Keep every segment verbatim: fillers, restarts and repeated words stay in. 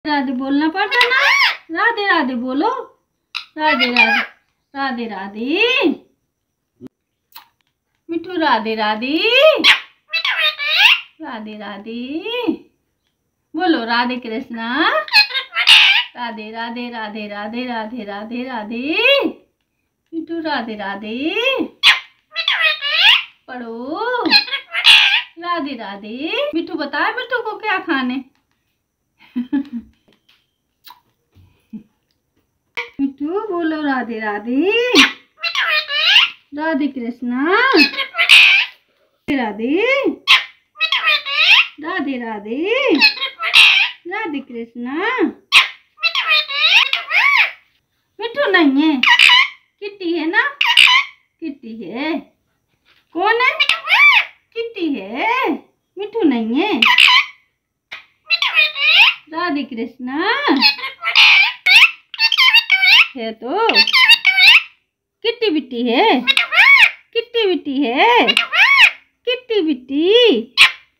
राधे बोलना पड़ता ना। राधे राधे बोलो। राधे राधे राधे राधे। मिठू राधे राधे। राधे राधे बोलो। राधे कृष्णा। राधे राधे राधे राधे राधे राधे राधे। मिठू राधे राधे पढ़ो। राधे राधे। मिठू बता मिठू को क्या खाने। मिठू बोलो। राधे राधे। राधे कृष्णा। राधे राधे राधे। राधे कृष्णा। मिठू नहीं है, किट्टी है ना। किट्टी है। कौन है? किट्टी है, मिठू नहीं है। राधे कृष्णा है तो किट्टी बिट्टी है। किट्टी बिट्टी है। Kitty Bitty.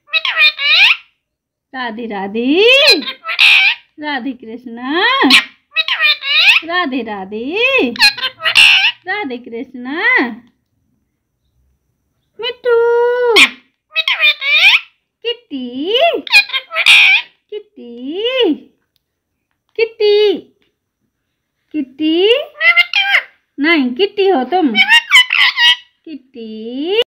Radhe Radhe. Radhe Krishna. Radhe Radhe. Radhe Krishna. Mithu Kitty. Kitty Kitty Kitty नहीं, किट्टी हो तुम। किट्टी।